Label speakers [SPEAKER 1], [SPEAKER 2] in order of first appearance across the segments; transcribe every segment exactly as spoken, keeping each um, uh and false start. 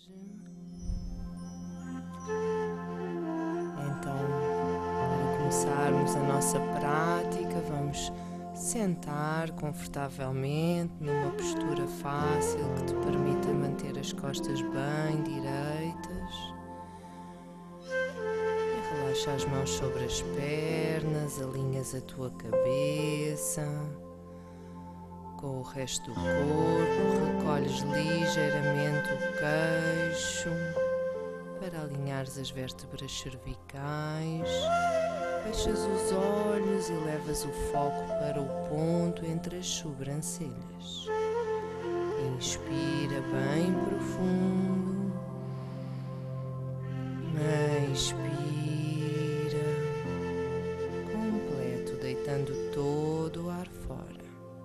[SPEAKER 1] hoje. Então, para começarmos a nossa prática, vamos sentar confortavelmente numa postura fácil que te permita manter as costas bem direitas. E relaxa as mãos sobre as pernas, alinhas a tua cabeça com o resto do corpo, recolhes ligeiramente o queixo para alinhares as vértebras cervicais, fechas os olhos e levas o foco para o ponto entre as sobrancelhas. Inspira bem profundo, expira completo, deitando todo o ar fora.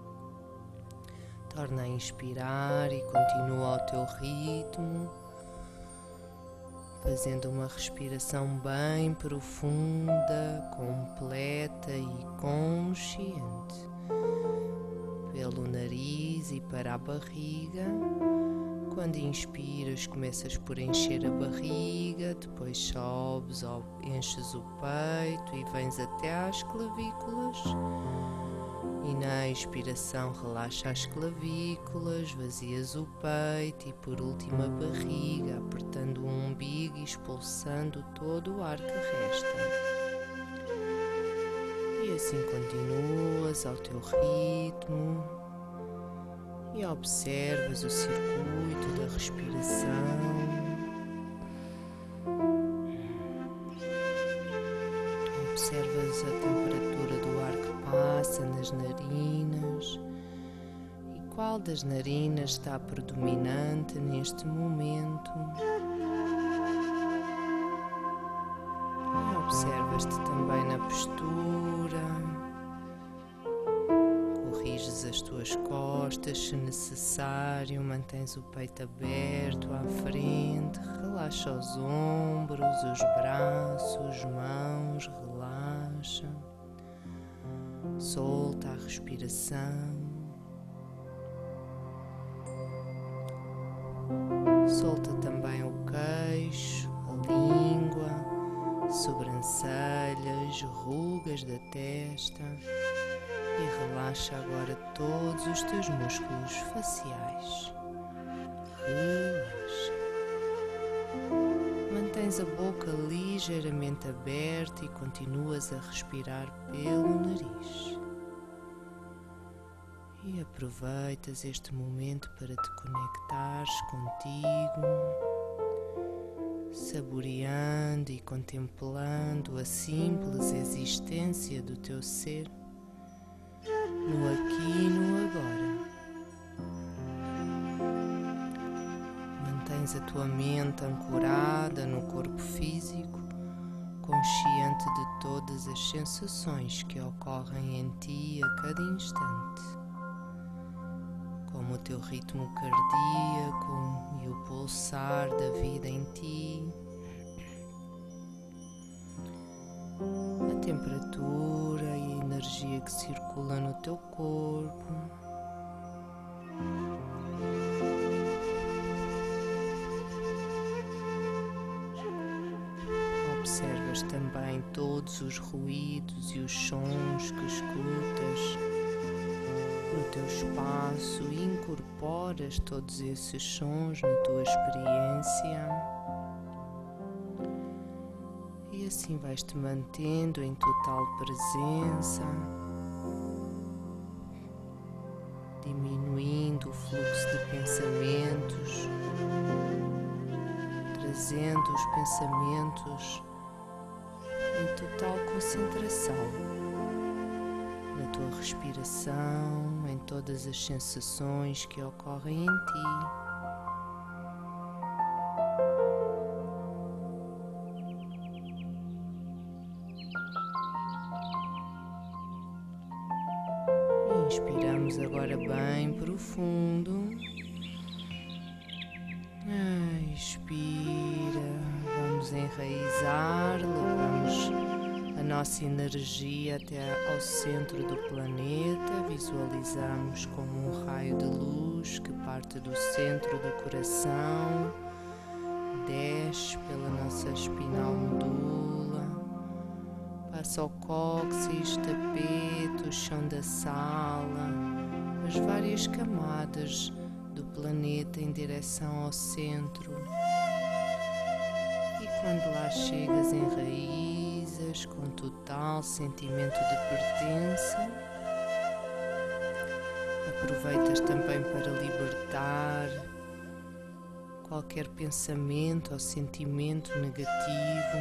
[SPEAKER 1] Torna a inspirar e continua ao teu ritmo, fazendo uma respiração bem profunda, completa e consciente. Pelo nariz e para a barriga. Quando inspiras, começas por encher a barriga, depois sobes ou enches o peito e vens até às clavículas. E na expiração relaxa as clavículas, vazias o peito e por último a barriga, apertando o umbigo e expulsando todo o ar que resta. E assim continuas ao teu ritmo e observas o circuito da respiração. Observas a temperatura do ar que passa nas narinas e qual das narinas está predominante neste momento. E observas-te também na postura, corriges as tuas costas se necessário, mantens o peito aberto à frente, relaxa os ombros, os braços, mãos, relaxa. Solta a respiração, solta também o queixo, a língua, sobrancelhas, rugas da testa e relaxa agora todos os teus músculos faciais. Relaxa. Mantens a boca ligeiramente aberta e continuas a respirar pelo nariz. E aproveitas este momento para te conectares contigo, saboreando e contemplando a simples existência do teu ser, no aqui e no agora. Mantens a tua mente ancorada no corpo físico, consciente de todas as sensações que ocorrem em ti a cada instante, como o teu ritmo cardíaco e o pulsar da vida em ti, a temperatura e a energia que circula no teu corpo. Observas também todos os ruídos e os sons que escutas no teu espaço e incorporas todos esses sons na tua experiência. E assim vais-te mantendo em total presença, diminuindo o fluxo de pensamentos, trazendo os pensamentos em total concentração na tua respiração, em todas as sensações que ocorrem em ti. Inspiramos agora bem profundo. Expira. Vamos enraizar, levamos a nossa energia até ao centro do planeta. Visualizamos como um raio de luz que parte do centro do coração desce pela nossa espinal medula, passa ao cóccix, tapete, o chão da sala, as várias camadas do planeta em direção ao centro. E quando lá chegas, enraizas com total sentimento de pertença. Aproveitas também para libertar qualquer pensamento ou sentimento negativo,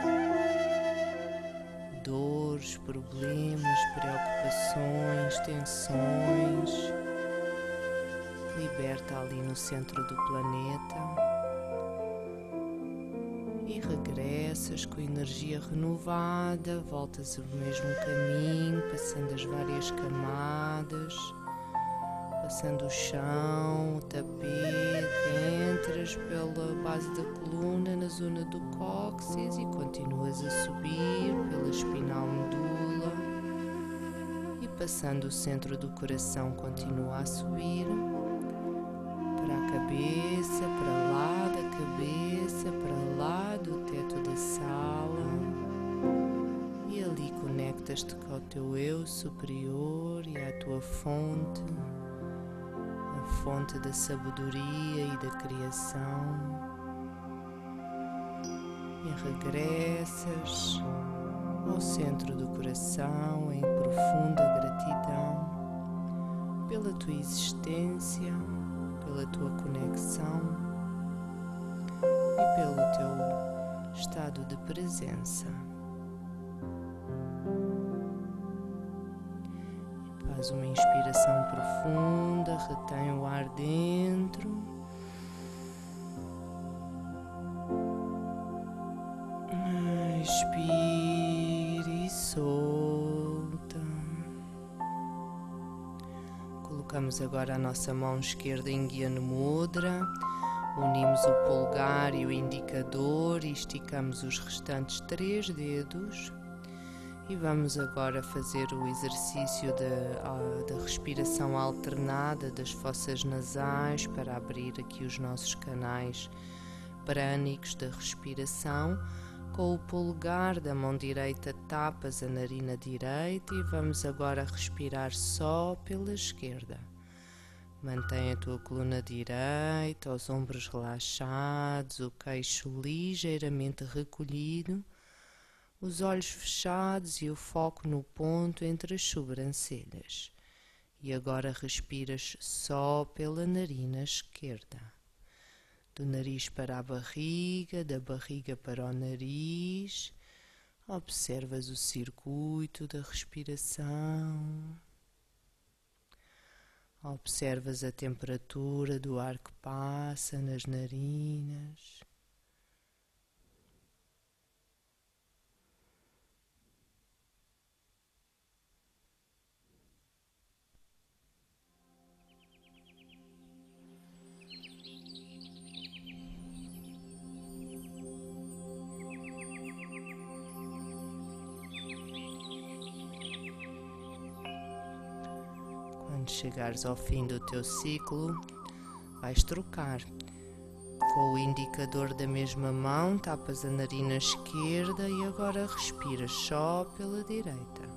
[SPEAKER 1] dores, problemas, preocupações, tensões. Liberta ali no centro do planeta e regressas com energia renovada, voltas o mesmo caminho, passando as várias camadas, passando o chão, o tapete, entras pela base da coluna na zona do cóccix e continuas a subir pela espinal medula e passando o centro do coração continua a subir para a cabeça, para lá da cabeça, para lá do teto da sala e ali conectas-te com o teu eu superior e à tua fonte, fonte da sabedoria e da criação, e regressas ao centro do coração em profunda gratidão pela tua existência, pela tua conexão e pelo teu estado de presença. Faz uma inspiração profunda, retém o ar dentro. Expire e solta. Colocamos agora a nossa mão esquerda em Gyana Mudra. Unimos o polegar e o indicador e esticamos os restantes três dedos. E vamos agora fazer o exercício da respiração alternada das fossas nasais para abrir aqui os nossos canais prânicos da respiração. Com o polegar da mão direita tapas a narina direita e vamos agora respirar só pela esquerda. Mantém a tua coluna direita, os ombros relaxados, o queixo ligeiramente recolhido, os olhos fechados e o foco no ponto entre as sobrancelhas. E agora respiras só pela narina esquerda. Do nariz para a barriga, da barriga para o nariz. Observas o circuito da respiração. Observas a temperatura do ar que passa nas narinas. Quando chegares ao fim do teu ciclo, vais trocar. Com o indicador da mesma mão, tapas a narina esquerda e agora respiras só pela direita.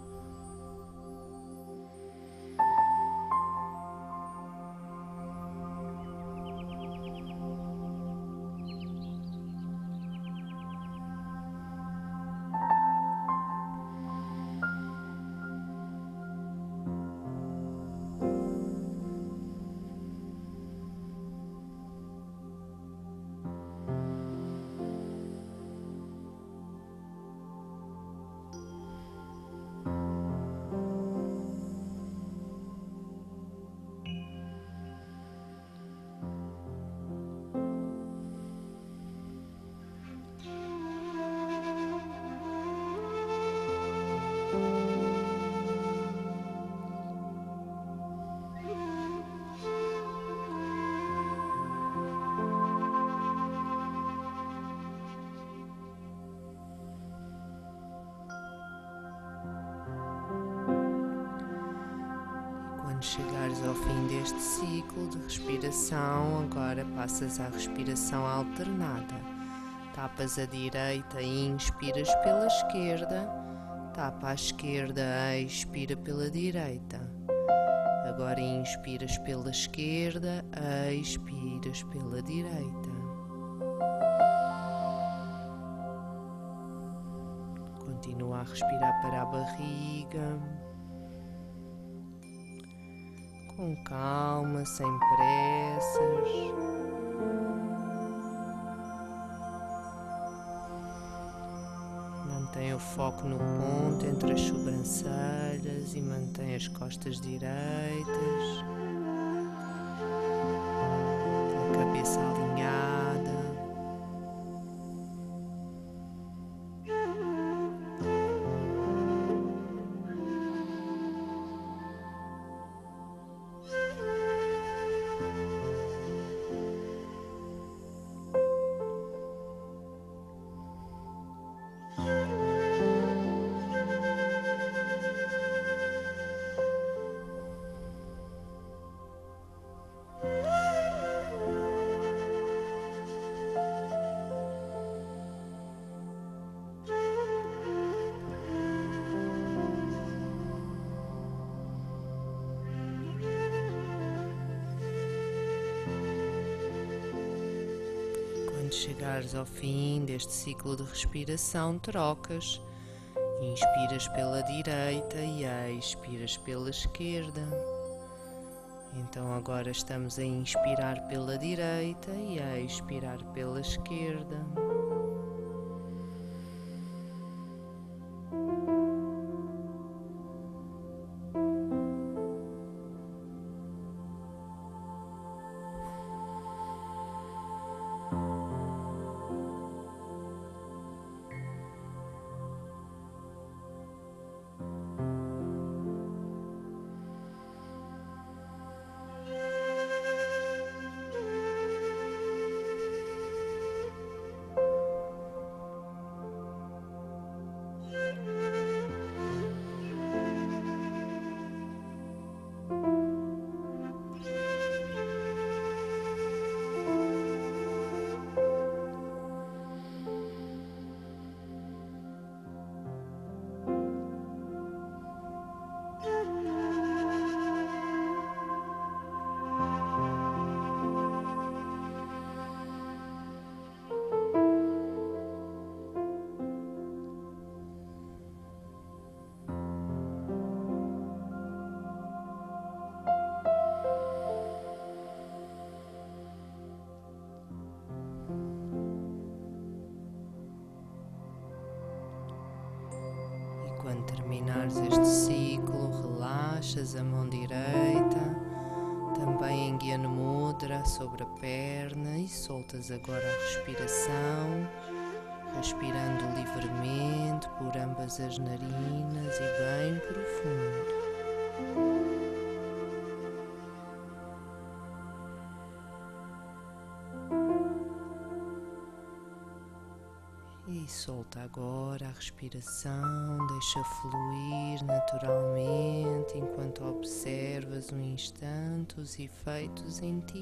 [SPEAKER 1] Quando chegares ao fim deste ciclo de respiração, agora passas à respiração alternada. Tapas a direita e inspiras pela esquerda. Tapa à esquerda, expira pela direita. Agora inspiras pela esquerda, expiras pela direita. Continua a respirar para a barriga. Com calma, sem pressas. Mantém o foco no ponto entre as sobrancelhas e mantém as costas direitas, a cabeça alinhada. Quando chegares ao fim deste ciclo de respiração, trocas. Inspiras pela direita e expiras pela esquerda. Então agora estamos a inspirar pela direita e a expirar pela esquerda. Quando terminares este ciclo, relaxas a mão direita, também em Gyan Mudra sobre a perna, e soltas agora a respiração, respirando livremente por ambas as narinas e bem profundo. E solta agora a respiração, deixa fluir naturalmente enquanto observas um instante os efeitos em ti.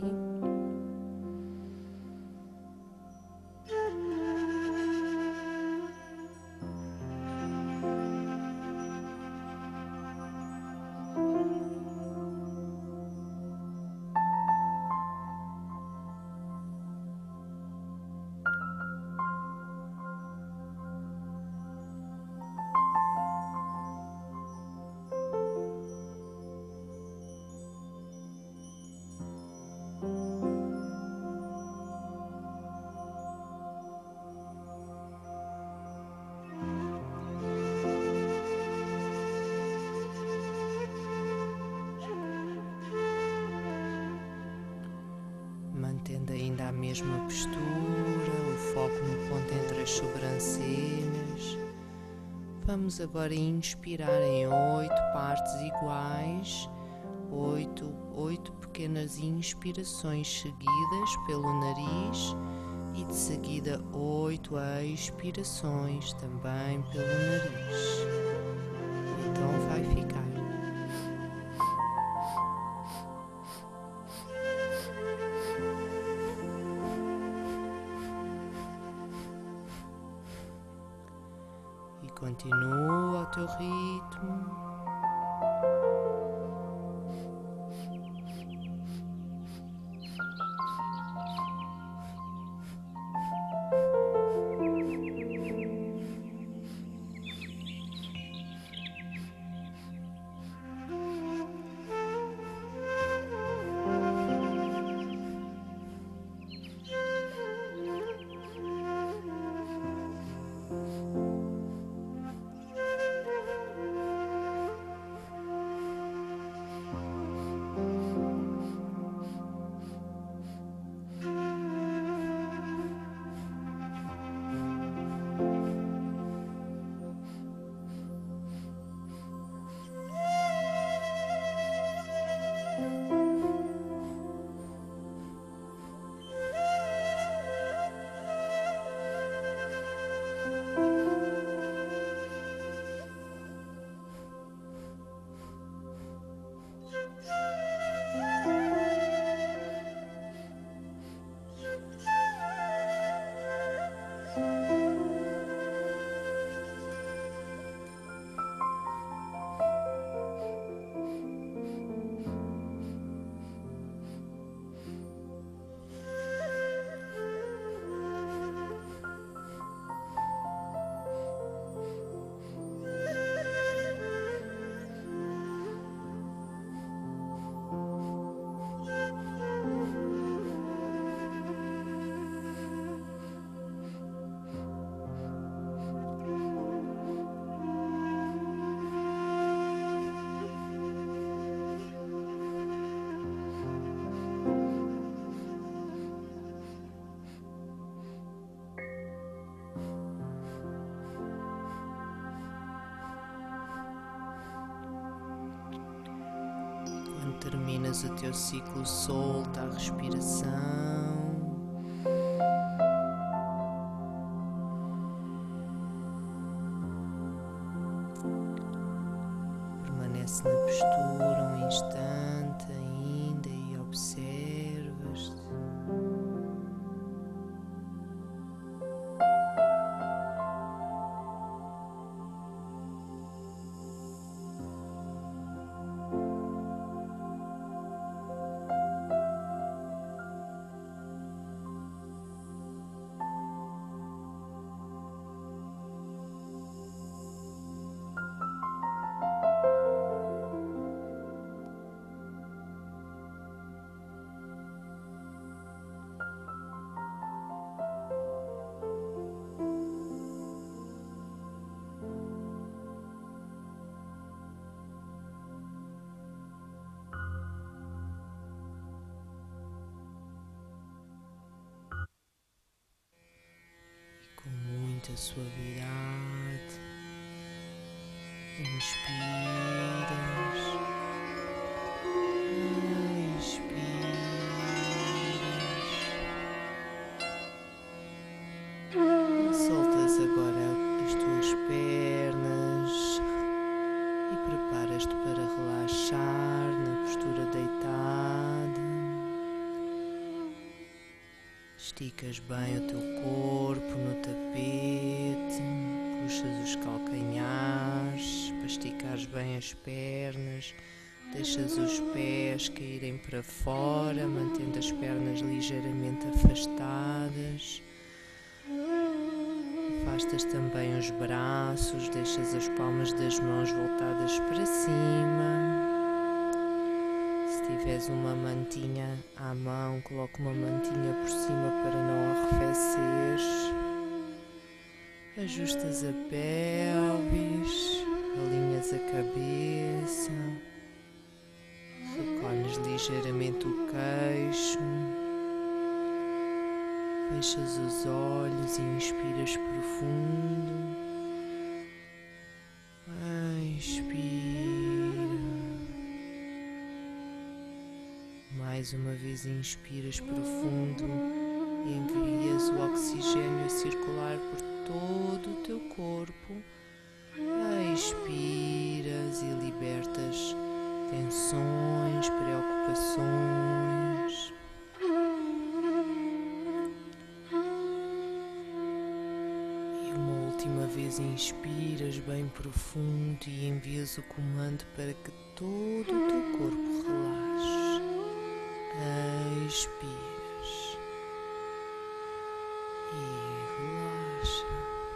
[SPEAKER 1] Mantendo ainda a mesma postura, o foco no ponto entre as sobrancelhas. Vamos agora inspirar em oito partes iguais, oito, oito pequenas inspirações seguidas pelo nariz e de seguida oito expirações também pelo nariz. Então vai ficar. Continua ao teu ritmo. Terminas o teu ciclo, solta a respiração. Permanece na postura um instante ainda e observas-te. Com muita suavidade, inspiras, expiras, soltas agora as tuas pernas e preparas-te para relaxar na postura deitada. Esticas bem o teu corpo no tapete, puxas os calcanhares para esticares bem as pernas, deixas os pés caírem para fora, mantendo as pernas ligeiramente afastadas. Afastas também os braços, deixas as palmas das mãos voltadas para cima. Se tiveres uma mantinha à mão, coloca uma mantinha por cima para não arrefeceres. Ajustas a pelvis, alinhas a cabeça, recolhes ligeiramente o queixo, fechas os olhos e inspiras profundo. Expira. Mais uma vez inspiras profundo e envias o oxigênio a circular por todo o teu corpo. Expiras e libertas tensões, preocupações. E uma última vez inspiras bem profundo e envias o comando para que todo o teu corpo relaxe. Expiras e relaxa.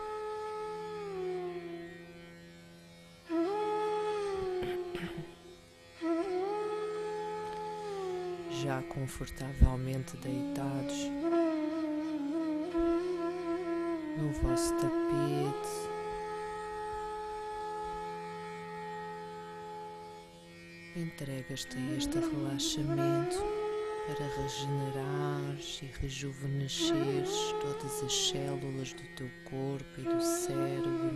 [SPEAKER 1] Já confortavelmente deitados no vosso tapete, entregas-te a este relaxamento para regenerares e rejuvenesceres todas as células do teu corpo e do cérebro.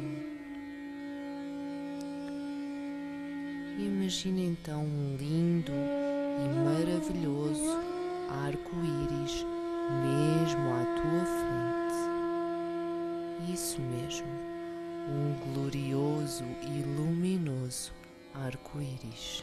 [SPEAKER 1] E imagina então um lindo e maravilhoso arco-íris mesmo à tua frente. Isso mesmo, um glorioso e luminoso arco-íris.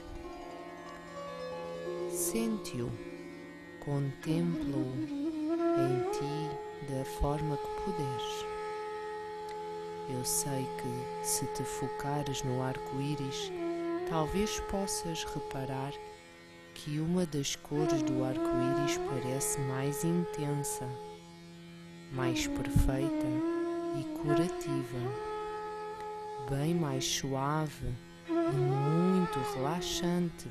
[SPEAKER 1] Sente-o, contempla-o em ti da forma que puderes. Eu sei que, se te focares no arco-íris, talvez possas reparar que uma das cores do arco-íris parece mais intensa, mais perfeita e curativa, bem mais suave e muito relaxante.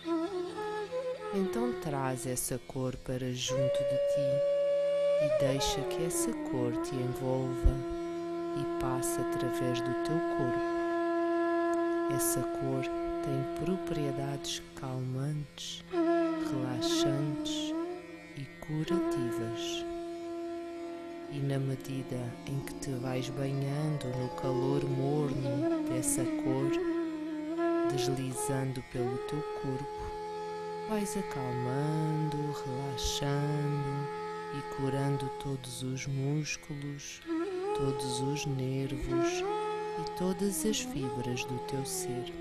[SPEAKER 1] Então traz essa cor para junto de ti e deixa que essa cor te envolva e passe através do teu corpo. Essa cor tem propriedades calmantes, relaxantes e curativas. E na medida em que te vais banhando no calor morno dessa cor, deslizando pelo teu corpo, vais acalmando, relaxando e curando todos os músculos, todos os nervos e todas as fibras do teu ser.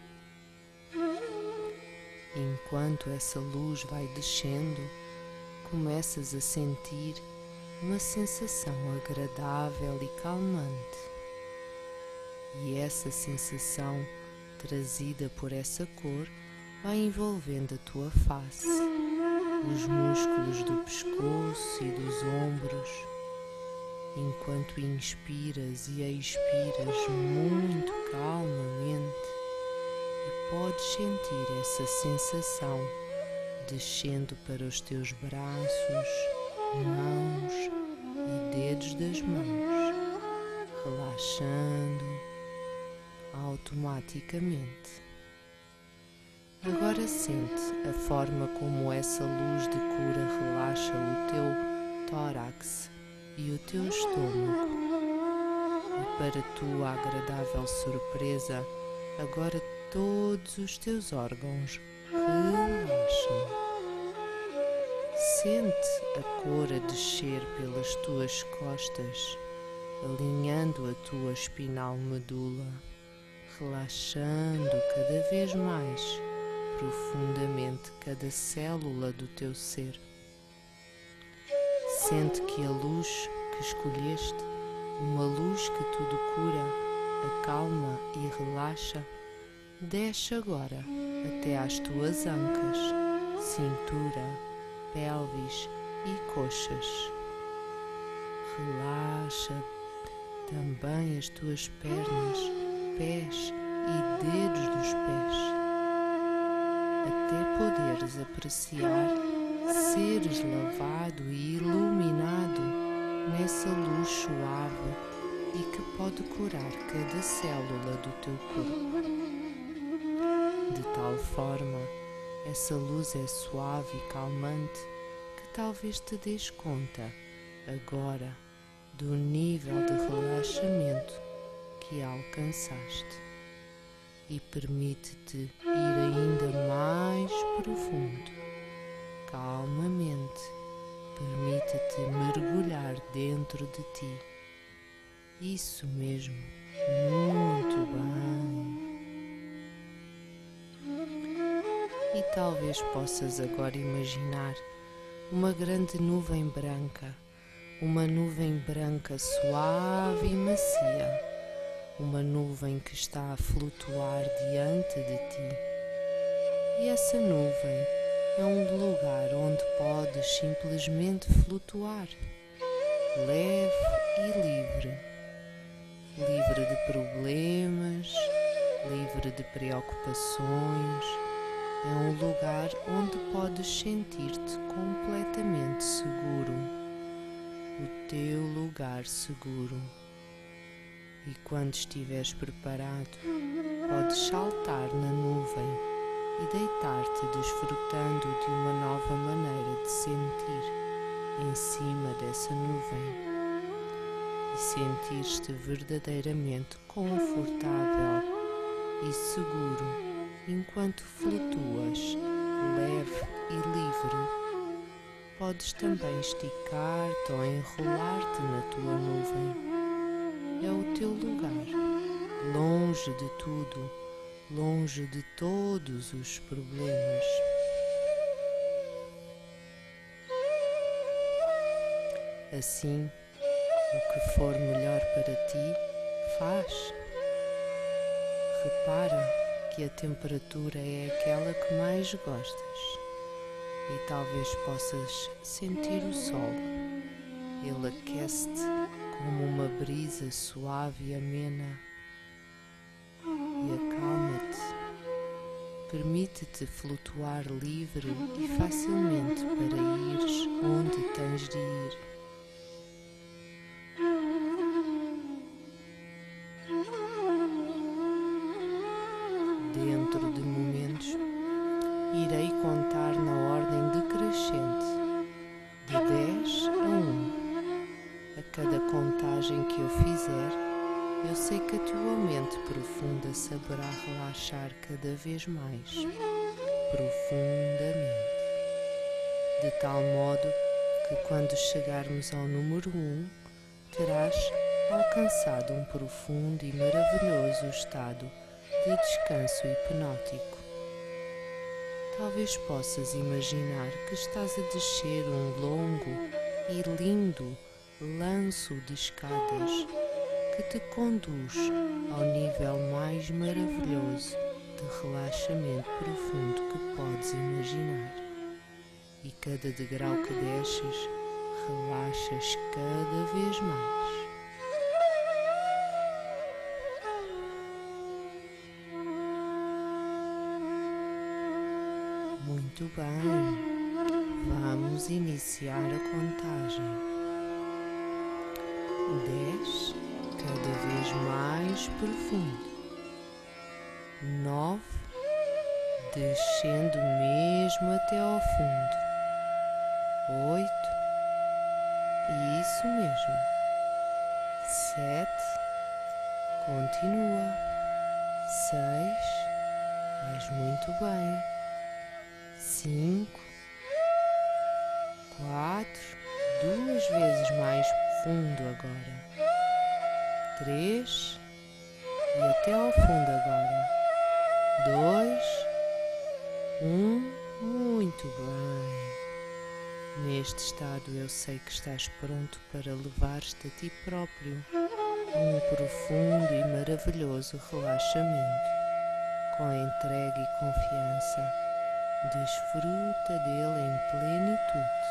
[SPEAKER 1] Enquanto essa luz vai descendo, começas a sentir uma sensação agradável e calmante. E essa sensação, trazida por essa cor, vai envolvendo a tua face, os músculos do pescoço e dos ombros, enquanto inspiras e expiras muito calmamente, e podes sentir essa sensação descendo para os teus braços, mãos e dedos das mãos, relaxando automaticamente. Agora sente a forma como essa luz de cura relaxa o teu tórax e o teu estômago. E para tua agradável surpresa, agora todos os teus órgãos relaxam. Sente a cor a descer pelas tuas costas, alinhando a tua espinal medula, relaxando cada vez mais profundamente cada célula do teu ser. Sente que a luz que escolheste, uma luz que tudo cura, acalma e relaxa, desce agora até às tuas ancas, cintura, pelvis e coxas. Relaxa também as tuas pernas, pés e dedos dos pés, até poderes apreciar seres lavado e iluminado nessa luz suave e que pode curar cada célula do teu corpo. De tal forma, essa luz é suave e calmante que talvez te des conta, agora, do nível de relaxamento que alcançaste, e permite-te ir ainda mais profundo. Calmamente, permite-te mergulhar dentro de ti. Isso mesmo, muito bem. E talvez possas agora imaginar uma grande nuvem branca, uma nuvem branca suave e macia, uma nuvem que está a flutuar diante de ti. E essa nuvem é um lugar onde podes simplesmente flutuar, leve e livre, livre de problemas, livre de preocupações. É um lugar onde podes sentir-te completamente seguro, o teu lugar seguro. E quando estiveres preparado, podes saltar na nuvem e deitar-te desfrutando de uma nova maneira de sentir em cima dessa nuvem e sentir-te verdadeiramente confortável e seguro enquanto flutuas leve e livre. Podes também esticar-te ou enrolar-te na tua nuvem. É o teu lugar, longe de tudo, longe de todos os problemas. Assim, o que for melhor para ti, faz. Repara que a temperatura é aquela que mais gostas e talvez possas sentir o sol. Ele aquece-te como uma brisa suave e amena e acalma-te. Permite-te flutuar livre e facilmente para ires onde tens de ir. Dentro de momentos, irei contar na ordem decrescente, de dez a um. A cada contagem que eu fizer, eu sei que a tua mente profunda saberá relaxar cada vez mais, profundamente, de tal modo que quando chegarmos ao número um, terás alcançado um profundo e maravilhoso estado de descanso hipnótico. Talvez possas imaginar que estás a descer um longo e lindo lanço de escadas que te conduz ao nível mais maravilhoso de relaxamento profundo que podes imaginar. E cada degrau que desces, relaxas cada vez mais. Muito bem, vamos iniciar a contagem. Dez, cada vez mais profundo. Nove, descendo mesmo até ao fundo. Oito, isso mesmo. Sete, continua. Seis, vais muito bem. Cinco, quatro, duas vezes mais fundo agora. Três, e até ao fundo agora. Dois, um, muito bem. Neste estado eu sei que estás pronto para levar-te a ti próprio um profundo e maravilhoso relaxamento, com entrega e confiança. Desfruta dele em plenitude.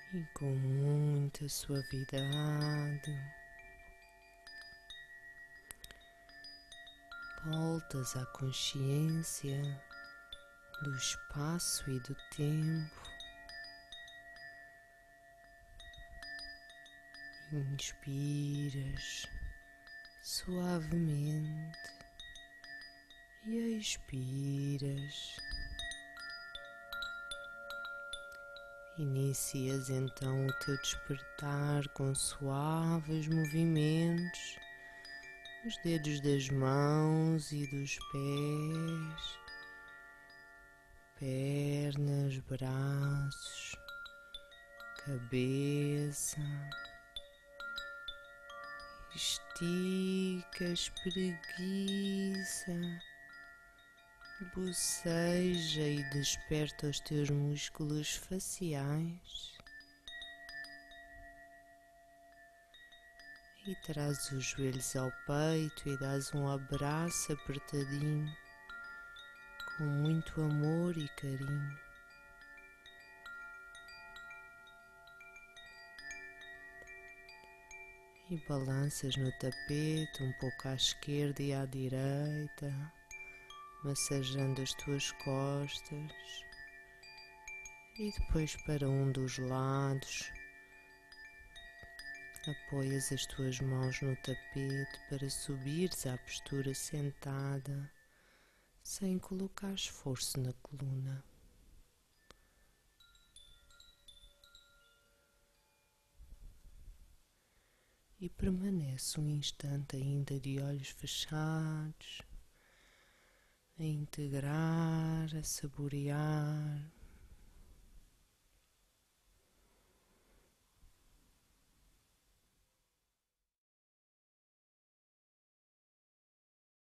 [SPEAKER 1] E com muita suavidade voltas à consciência do espaço e do tempo. Inspiras suavemente e expiras. Inicias então o teu despertar com suaves movimentos nos dedos das mãos e dos pés, pernas, braços, cabeça. Estica, espreguiça, boceja e desperta os teus músculos faciais. E traz os joelhos ao peito e dás um abraço apertadinho, com muito amor e carinho. E balanças no tapete um pouco à esquerda e à direita, massageando as tuas costas. E depois para um dos lados, apoias as tuas mãos no tapete para subires à postura sentada, sem colocar esforço na coluna. E permanece um instante ainda de olhos fechados, a integrar, a saborear